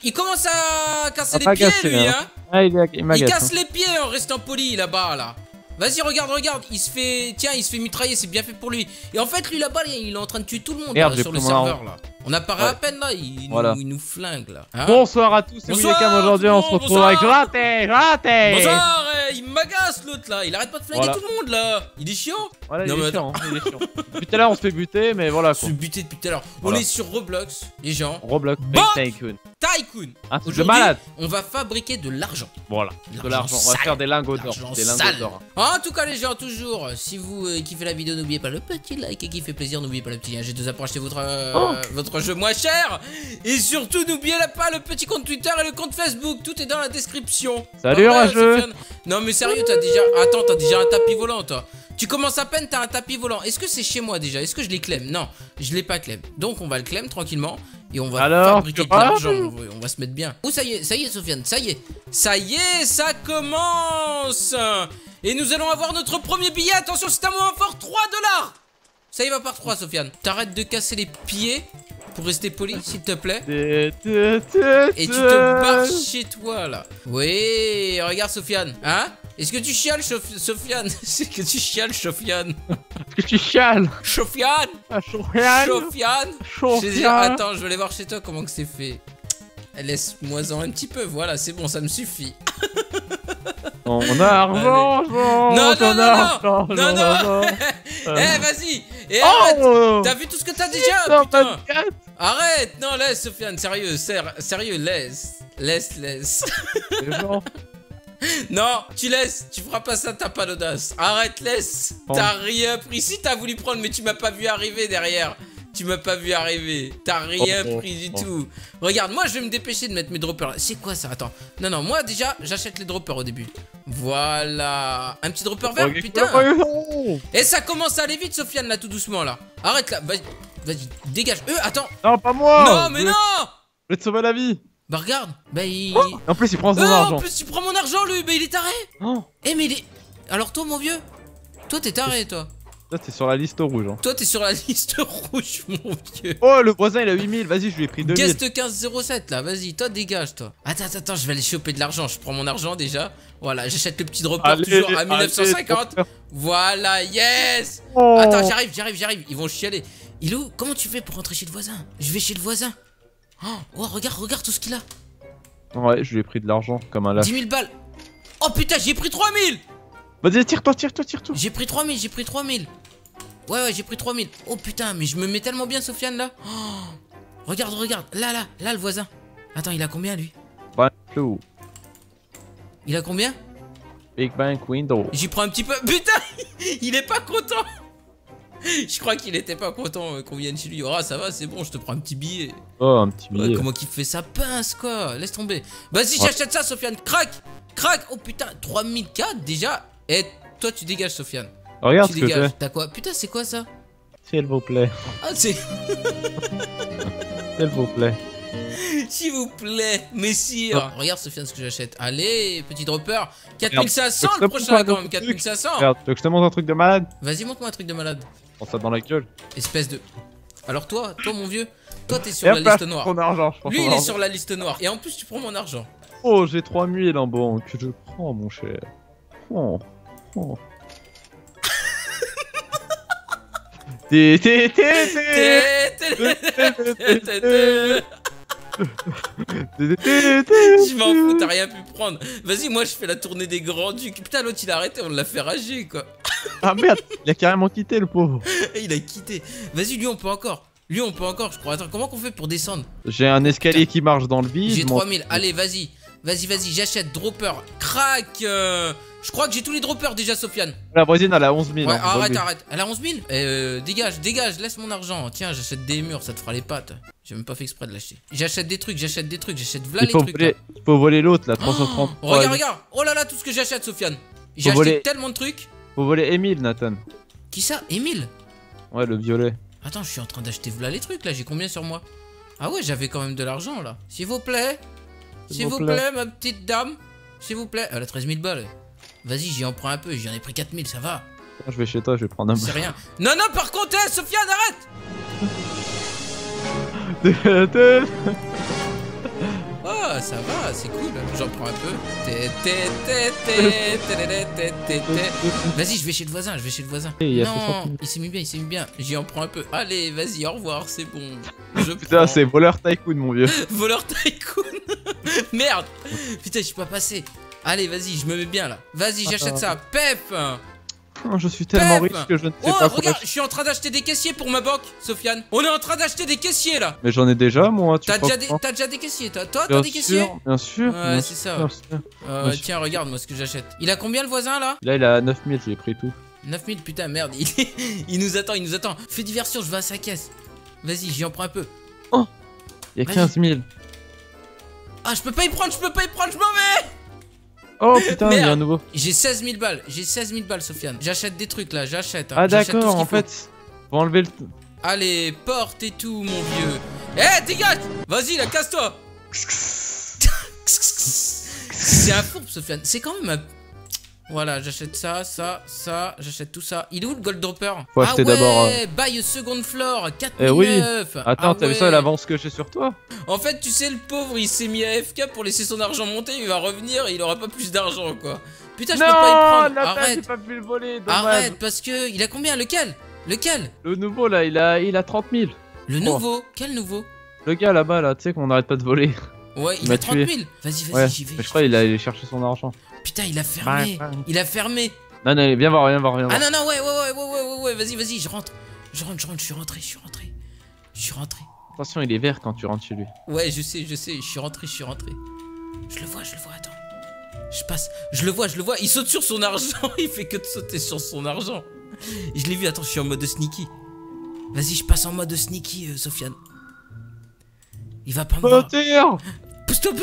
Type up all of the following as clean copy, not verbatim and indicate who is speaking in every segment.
Speaker 1: Il commence à casser les
Speaker 2: pas
Speaker 1: pieds,
Speaker 2: cassé,
Speaker 1: lui,
Speaker 2: hein.
Speaker 1: hein.
Speaker 2: Ah, il
Speaker 1: Il
Speaker 2: m'agace.
Speaker 1: casse les pieds en restant poli, là-bas, là. Vas-y, regarde, regarde. Il se fait... Tiens, il se fait mitrailler, c'est bien fait pour lui. Et en fait, lui, là-bas, il est en train de tuer tout le monde
Speaker 2: Merde,
Speaker 1: là,
Speaker 2: j'ai
Speaker 1: sur le
Speaker 2: pris mon
Speaker 1: serveur, là. On apparaît à peine, là. Il nous flingue, là. Hein.
Speaker 2: Bonsoir à tous, c'est
Speaker 1: Bonsoir,
Speaker 2: William. Aujourd'hui, on se retrouve
Speaker 1: bonsoir.
Speaker 2: avec Raté.
Speaker 1: Bonsoir, il m'agace, l'autre, là. Il arrête pas de flinguer tout le monde, là. Il est chiant.
Speaker 2: Voilà,
Speaker 1: Non,
Speaker 2: il
Speaker 1: mais
Speaker 2: est chiant, il est chiant. Depuis tout à l'heure, on se fait buter, mais voilà
Speaker 1: Je
Speaker 2: quoi.
Speaker 1: suis buté depuis tout à l'heure.
Speaker 2: Voilà.
Speaker 1: On est sur Roblox, les gens.
Speaker 2: Roblox,
Speaker 1: Bon.
Speaker 2: Tycoon.
Speaker 1: Tycoon.
Speaker 2: Un truc de
Speaker 1: Aujourd'hui,
Speaker 2: malade.
Speaker 1: on va fabriquer de l'argent.
Speaker 2: Voilà, de l'argent. On va faire des lingots d'or. Des lingots d'or.
Speaker 1: En tout cas, les gens, toujours, si vous kiffez la vidéo, n'oubliez pas le petit like et qui fait plaisir, n'oubliez pas le petit lien G2A pour acheter votre jeu moins cher. Et surtout, n'oubliez pas le petit compte Twitter et le compte Facebook. Tout est dans la description.
Speaker 2: Salut, Rageux.
Speaker 1: Sofiane. Non, mais sérieux, t'as déjà. Attends, t'as déjà un tapis volant, toi. Tu commences à peine, t'as un tapis volant. Est-ce que c'est chez moi déjà? Est-ce que je l'ai clem? Non, je l'ai pas clem. Donc, on va le clem tranquillement. Et on va fabriquer de l'argent. On va se mettre bien. Oh, ça y est, Sofiane, ça y est. Ça y est, ça commence. Et nous allons avoir notre premier billet. Attention, c'est un moment fort, 3 $. Ça y va par 3, Sofiane. T'arrêtes de casser les pieds pour rester poli, s'il te plaît. Et tu te barres chez toi, là. Oui, regarde, Sofiane. Hein? Est-ce que tu chiales, Sofiane? Est-ce que tu chiales, Sofiane?
Speaker 2: Est-ce que tu chiales?
Speaker 1: Sofiane?
Speaker 2: Sofiane?
Speaker 1: Attends, je vais aller voir chez toi comment que c'est fait. Laisse-moi-en un petit peu, voilà, c'est bon, ça me suffit.
Speaker 2: Mon argent,
Speaker 1: non. Eh, vas-y. Et arrête. T'as vu tout ce que t'as déjà, putain. Arrête. Non, laisse, Sofiane, sérieux, laisse. Non, tu laisses, tu feras pas ça, t'as pas d'audace. Arrête, laisse. T'as rien pris. Si t'as voulu prendre, mais tu m'as pas vu arriver derrière. Tu m'as pas vu arriver. T'as rien pris du tout. Regarde, moi je vais me dépêcher de mettre mes droppers. C'est quoi ça? Attends. Non, moi déjà, j'achète les droppers au début. Voilà. Un petit dropper vert, putain. Et ça commence à aller vite, Sofiane, là, tout doucement, là. Arrête là. Vas-y, dégage. Attends.
Speaker 2: Non, pas moi.
Speaker 1: Non, mais non.
Speaker 2: Je vais te sauver la vie.
Speaker 1: Bah regarde, bah il...
Speaker 2: En plus il prend son argent.
Speaker 1: En plus il prend mon argent lui, bah il est taré. Eh mais il est... Alors toi mon vieux, toi t'es taré toi.
Speaker 2: Toi t'es sur la liste rouge.
Speaker 1: Toi t'es sur la liste rouge mon vieux.
Speaker 2: Oh le voisin il a 8000, vas-y je lui ai pris 2000.
Speaker 1: Guest 1507 là, vas-y toi dégage toi. Attends, je vais aller choper de l'argent, je prends mon argent déjà. Voilà, j'achète le petit dropper toujours à 1950. Voilà, yes. Attends, j'arrive, ils vont chialer. Il est où? Comment tu fais pour rentrer chez le voisin? Je vais chez le voisin. Oh, regarde tout ce qu'il a.
Speaker 2: Ouais, je lui ai pris de l'argent comme un lâche.
Speaker 1: 10 000 balles. Oh putain, j'ai pris 3000.
Speaker 2: Vas-y, tire-toi.
Speaker 1: J'ai pris 3000. Ouais, j'ai pris 3000. Oh putain, mais je me mets tellement bien, Sofiane, là. Regarde. Là, le voisin. Attends, il a combien, lui? Il a combien?
Speaker 2: Big Bang Window.
Speaker 1: J'y prends un petit peu. Putain, il est pas content. Je crois qu'il était pas content qu'on vienne chez lui. Oh, ça va, c'est bon, je te prends un petit billet.
Speaker 2: Oh, un petit billet.
Speaker 1: Comment qu'il fait sa pince, quoi. Laisse tomber. Vas-y, j'achète ça, Sofiane. Crac. Oh putain, 3004 déjà. Et toi, tu dégages, Sofiane.
Speaker 2: Regarde ce que j'ai.
Speaker 1: T'as quoi? Putain, c'est quoi ça?
Speaker 2: S'il vous plaît.
Speaker 1: Ah, c'est.
Speaker 2: S'il vous plaît.
Speaker 1: S'il vous plaît, messire. Regarde, Sofiane, ce que j'achète. Allez, petit dropper. 4500 le prochain, quand même. 4500.
Speaker 2: Regarde, tu veux que je te montre un truc de malade?
Speaker 1: Vas-y, montre-moi un truc de malade.
Speaker 2: Prends ça dans la gueule.
Speaker 1: Espèce de. Alors, toi, mon vieux, toi, t'es sur la liste noire. Lui, il est sur la liste noire. Et en plus, tu prends mon argent.
Speaker 2: Oh, j'ai 3000 en banque. Je prends, mon cher. Oh.
Speaker 1: Je m'en fous, t'as rien pu prendre. Vas-y, moi je fais la tournée des grands ducs. Putain, l'autre il a arrêté, on l'a fait rager quoi.
Speaker 2: Ah merde, il a carrément quitté le pauvre.
Speaker 1: Il a quitté. Vas-y, lui on peut encore, je crois. Attends, comment qu'on fait pour descendre?
Speaker 2: J'ai un escalier qui marche dans le vide.
Speaker 1: J'ai 3000, allez, vas-y, j'achète dropper. Crac. Je crois que j'ai tous les droppers déjà, Sofiane.
Speaker 2: La voisine elle a 11 000.
Speaker 1: Ouais, arrête. Elle a 11 000. Dégage, laisse mon argent. Tiens, j'achète des murs, ça te fera les pattes. J'ai même pas fait exprès de l'acheter. J'achète des trucs, j'achète v'là les trucs. Il
Speaker 2: faut voler l'autre là, 330.
Speaker 1: Regarde. Oh là là, tout ce que j'achète, Sofiane. J'ai acheté tellement de trucs.
Speaker 2: Faut voler Emile, Nathan.
Speaker 1: Qui ça? Emile?
Speaker 2: Ouais, le violet.
Speaker 1: Attends, je suis en train d'acheter v'là les trucs là. J'ai combien sur moi? Ah ouais, j'avais quand même de l'argent là. S'il vous plaît, ma petite dame. S'il vous plaît. Elle a 13 000 balles. Vas-y, j'y en prends un peu, j'en ai pris 4000, ça va.
Speaker 2: Je vais chez toi, je vais prendre un.
Speaker 1: C'est rien. Non, par contre, Sofiane, arrête. va, c'est cool. J'en prends un peu. Vas-y, je vais chez le voisin, Non, il s'est mis bien. J'y en prends un peu. Allez, vas-y, au revoir, c'est bon.
Speaker 2: Putain, c'est voleur tycoon, mon vieux.
Speaker 1: Voleur tycoon. Merde. Putain, je suis pas passé. Allez, vas-y, je me mets bien là. Vas-y, j'achète ça. Pep.
Speaker 2: Oh, je suis tellement riche que je ne sais pas quoi.
Speaker 1: Regarde, je suis en train d'acheter des caissiers pour ma banque, Sofiane. On est en train d'acheter des caissiers là.
Speaker 2: Mais j'en ai déjà, moi.
Speaker 1: T'as déjà des caissiers, toi t'as des caissiers?
Speaker 2: Bien sûr.
Speaker 1: Ouais, c'est ça. Tiens, regarde moi ce que j'achète. Il a combien le voisin là?
Speaker 2: Là, il a 9000, j'ai pris tout.
Speaker 1: 9000, putain, merde. Il nous attend. Fais diversion, je vais à sa caisse. Vas-y, j'y en prends un peu.
Speaker 2: Oh, il y a 15 000.
Speaker 1: Ah, je peux pas y prendre, je m'en vais.
Speaker 2: Oh putain, il y a un nouveau.
Speaker 1: J'ai 16 000 balles, Sofiane. J'achète des trucs là, j'achète.
Speaker 2: Ah d'accord, en fait, faut enlever le...
Speaker 1: Allez, porte et tout, mon vieux. Eh, dégage. Vas-y, là, casse-toi. C'est un fourbe, Sofiane. C'est quand même un... Voilà, j'achète ça, j'achète tout ça. Il est où le gold dropper?
Speaker 2: Faut acheter d'abord...
Speaker 1: Buy second floor, 4009.
Speaker 2: Oui. Attends, t'as vu ça, l'avance que j'ai sur toi?
Speaker 1: En fait, tu sais, le pauvre, il s'est mis à AFK pour laisser son argent monter. Il va revenir et il aura pas plus d'argent, quoi. Putain, je peux pas y prendre. Arrête,
Speaker 2: j'ai pas pu le voler, dommage.
Speaker 1: Arrête, parce que... Il a combien? Lequel?
Speaker 2: Le nouveau, là, il a 30 000.
Speaker 1: Le nouveau? Quel nouveau?
Speaker 2: Le gars là-bas, là, tu sais qu'on arrête pas de voler.
Speaker 1: Ouais, il a 30 000. Vas-y, j'y vais.
Speaker 2: Je crois qu'il allait chercher son argent.
Speaker 1: Putain, il a fermé. Il a fermé.
Speaker 2: Non, viens voir.
Speaker 1: Ah non, ouais, vas-y, je rentre, je suis rentré.
Speaker 2: Attention, il est vert quand tu rentres chez lui.
Speaker 1: Ouais, je sais, je suis rentré. Je le vois, attends. Je passe, je le vois, il saute sur son argent, il fait que de sauter sur son argent. Je l'ai vu, attends, je suis en mode sneaky. Vas-y, je passe en mode sneaky, Sofiane. Il va pas me voir. Pousse-toi.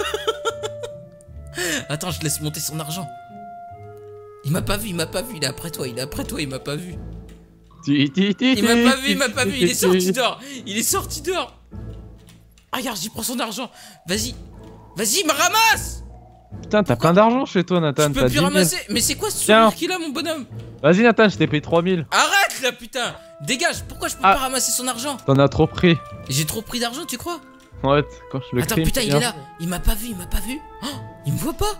Speaker 1: Attends, je laisse monter son argent. Il m'a pas vu, il est après toi, il m'a pas vu. Il m'a pas vu, il est sorti dehors. Ah, regarde, j'y prends son argent. Vas-y, me ramasse.
Speaker 2: Putain, t'as plein d'argent chez toi, Nathan.
Speaker 1: Je peux plus ramasser. Mais c'est quoi ce sourire qu'il a, mon bonhomme?
Speaker 2: Vas-y, Nathan, je t'ai payé 3000.
Speaker 1: Arrête là, putain. Dégage, pourquoi je peux pas ramasser son argent?
Speaker 2: T'en as trop pris.
Speaker 1: J'ai trop pris d'argent, tu crois?
Speaker 2: Ouais, quand je le
Speaker 1: Attends, putain, il est là. Il m'a pas vu. Oh, il me voit pas.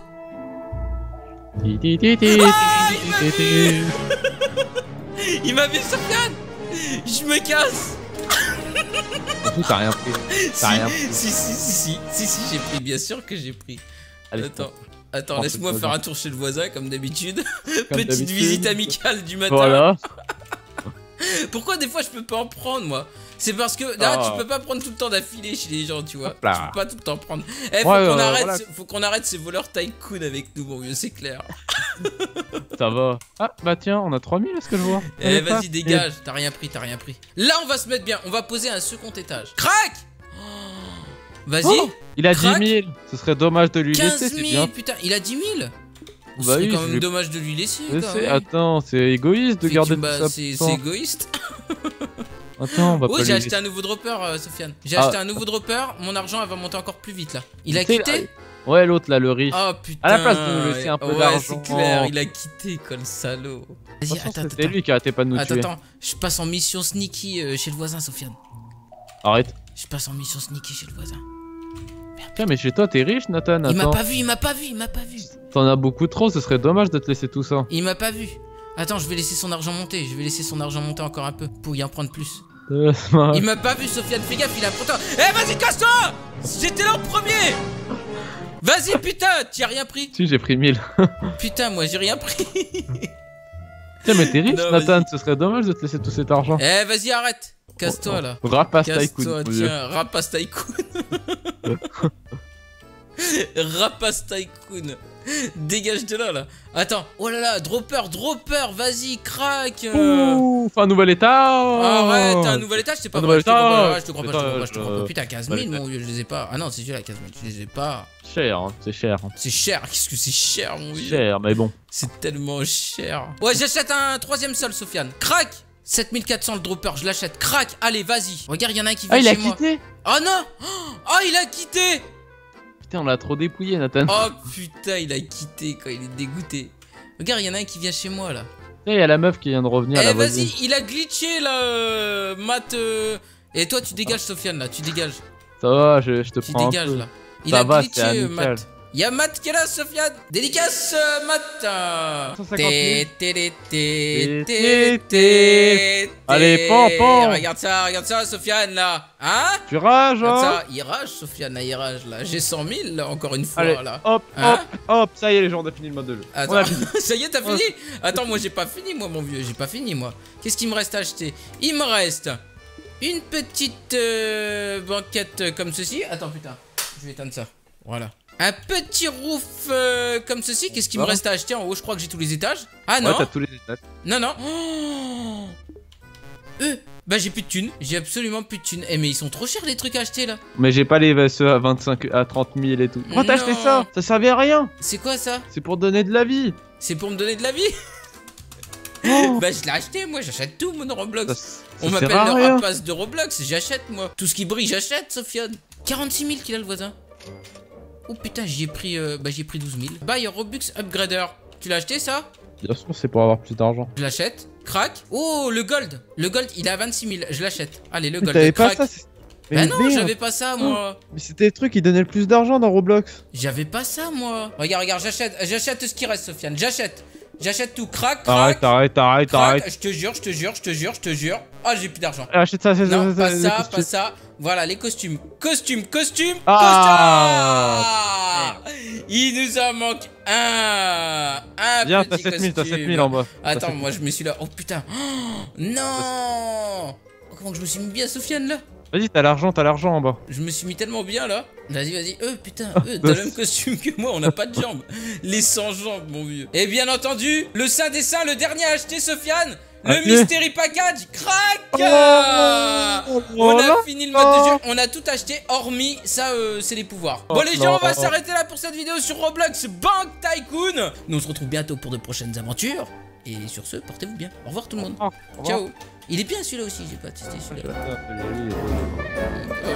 Speaker 1: Il m'a vu, Sofiane. Je me casse.
Speaker 2: T'as rien pris.
Speaker 1: Si, j'ai pris, bien sûr que j'ai pris. Allez, attends, laisse-moi faire un tour chez le voisin comme d'habitude. Petite visite amicale du matin.
Speaker 2: Voilà.
Speaker 1: Pourquoi des fois je peux pas en prendre, moi? C'est parce que là tu peux pas prendre tout le temps d'affilée chez les gens, tu vois. Tu peux pas tout le temps prendre. Faut qu'on arrête ces voleurs tycoon avec nous, mon vieux, c'est clair.
Speaker 2: Ça va. Ah bah tiens, on a 3000, est-ce que je vois?
Speaker 1: Eh vas-y, dégage, t'as rien pris. Là on va se mettre bien, on va poser un second étage. Crac. Vas-y.
Speaker 2: Il a 10 000, ce serait dommage de lui laisser, c'est bien.
Speaker 1: Putain, il a 10 000.
Speaker 2: Bah
Speaker 1: c'est quand même dommage de lui laisser.
Speaker 2: Attends, c'est égoïste de garder tout ça.
Speaker 1: C'est égoïste.
Speaker 2: Attends, on va pas
Speaker 1: j'ai acheté un nouveau dropper, Sofiane. J'ai acheté un nouveau dropper, mon argent va monter encore plus vite là. Il a quitté?
Speaker 2: Ouais, l'autre là, le riche.
Speaker 1: Oh putain.
Speaker 2: À la place de nous laisser un peu d'argent.
Speaker 1: Ouais, c'est clair, il a quitté, comme salaud. Vas-y, attends.
Speaker 2: C'était lui qui arrêtait pas de nous tuer.
Speaker 1: Attends, je passe en mission sneaky chez le voisin, Sofiane.
Speaker 2: Arrête.
Speaker 1: Je passe en mission sneaky chez le voisin.
Speaker 2: Tiens, mais chez toi, t'es riche, Nathan.
Speaker 1: Il m'a pas vu.
Speaker 2: T'en as beaucoup trop, ce serait dommage de te laisser tout ça.
Speaker 1: Il m'a pas vu. Attends, je vais laisser son argent monter. Encore un peu pour y en prendre plus. Il m'a pas vu, Sofiane, fais gaffe, il a pourtant. Eh, vas-y, casse-toi! J'étais là en premier! Vas-y, putain, t'y as rien pris?
Speaker 2: Si, j'ai pris 1000.
Speaker 1: Putain, moi j'ai rien pris.
Speaker 2: Tiens, mais t'es riche, Nathan, ce serait dommage de te laisser tout cet argent.
Speaker 1: Eh, vas-y, arrête. Casse-toi là.
Speaker 2: Rapace tycoon.
Speaker 1: Casse-toi, tiens, rapace tycoon. Rapace tycoon. Dégage de là. Attends, oh là là, dropper, vas-y, crack.
Speaker 2: Ouh, un nouvel étage.
Speaker 1: Arrête, un nouvel étage, c'est pas vrai. Je te crois pas. Putain, 15 000, mon vieux, je les ai pas. Ah non, c'est celui-là, 15 000, je les ai pas.
Speaker 2: Cher, c'est cher.
Speaker 1: C'est cher, qu'est-ce que c'est cher, mon vieux.
Speaker 2: Cher, mais bon.
Speaker 1: C'est tellement cher. Ouais, j'achète un troisième sol, Sofiane. Crack. 7400 le dropper, je l'achète. Crack, allez, vas-y. Regarde, il y en a un qui vient chez moi.
Speaker 2: Ah, il a quitté.
Speaker 1: Oh non. Oh, il a quitté.
Speaker 2: Putain, on l'a trop dépouillé, Nathan.
Speaker 1: Oh putain, il a quitté quand il est dégoûté. Regarde, il y en a un qui vient chez moi là.
Speaker 2: Il y a la meuf qui vient de revenir.
Speaker 1: Eh, vas-y, il a glitché là, Matt. Et toi, tu dégages, Sofiane là, tu dégages.
Speaker 2: Ça va, je te prends.
Speaker 1: Tu dégages là. Il a glitché, Matt. Y'a Matt qui est là, Sofiane. Dédicace, Matt.
Speaker 2: 150 000. Allez, pan.
Speaker 1: Regarde ça, Sofiane, là. Hein?
Speaker 2: Tu rages, hein?
Speaker 1: Regarde ça, il rage, Sofiane, là, il rage, là. J'ai 100 000, là, encore une fois,
Speaker 2: allez,
Speaker 1: là.
Speaker 2: Hop, ça y est, les gens, on a fini le mode de jeu.
Speaker 1: Attends, ça y est, t'as fini? Attends, moi, j'ai pas fini, moi, mon vieux, j'ai pas fini, moi. Qu'est-ce qu'il me reste à acheter? Il me reste une petite banquette comme ceci. Attends, putain, je vais éteindre ça. Voilà. Un petit roof comme ceci. Qu'est-ce qu'il me reste à acheter en haut? Je crois que j'ai tous les étages. Ah non.
Speaker 2: Ouais, t'as tous les étages.
Speaker 1: Non. Bah j'ai plus de thunes. J'ai absolument plus de thunes. Eh mais ils sont trop chers les trucs à acheter là.
Speaker 2: Mais j'ai pas les ceux à 25, à 30 000 et tout. Pourquoi t'as acheté ça? Ça servait à rien.
Speaker 1: C'est quoi ça?
Speaker 2: C'est pour donner de la vie.
Speaker 1: C'est pour me donner de la vie? Bah je l'ai acheté moi, j'achète tout mon Roblox. On m'appelle le rapace de Roblox, j'achète moi. Tout ce qui brille j'achète, Sofiane. 46 000 qu'il a le voisin. Oh putain, j'y ai pris 12 000. Buy Robux Upgrader. Tu l'as acheté ça?
Speaker 2: Bien sûr, c'est pour avoir plus d'argent.
Speaker 1: Je l'achète. Crack. Oh, le gold. Le gold, il est à 26 000. Je l'achète. Allez, le gold.
Speaker 2: T'avais pas ça?
Speaker 1: Bah non, j'avais pas ça moi.
Speaker 2: Mais c'était des trucs qui donnaient le plus d'argent dans Roblox.
Speaker 1: J'avais pas ça moi. Regarde, j'achète ce qui reste, Sofiane. J'achète tout. Crack. Arrête. Je te jure. Ah, j'ai plus d'argent.
Speaker 2: Achète ça, c'est
Speaker 1: non, pas ça. Voilà, les costumes. Costume. Il nous en manque un
Speaker 2: viens,
Speaker 1: petit
Speaker 2: t'as 7000 en bas.
Speaker 1: Attends, moi je me suis là. Oh putain. Non. Comment que je me suis mis bien, Sofiane, là?
Speaker 2: Vas-y, t'as l'argent en bas.
Speaker 1: Je me suis mis tellement bien, là. Vas-y. Putain, t'as le même costume que moi, on n'a pas de jambes. Les 100 jambes, mon vieux. Et bien entendu, le Saint des Saints, le dernier à acheter, Sofiane. Le Mystery Package, crack. On a fini le mode de jeu, on a tout acheté, hormis ça, c'est les pouvoirs. Bon les gens, on va s'arrêter là pour cette vidéo sur Roblox Bank Tycoon. Nous on se retrouve bientôt pour de prochaines aventures. Et sur ce, portez-vous bien. Au revoir tout le monde. Ciao. Il est bien celui-là aussi, j'ai pas testé celui-là.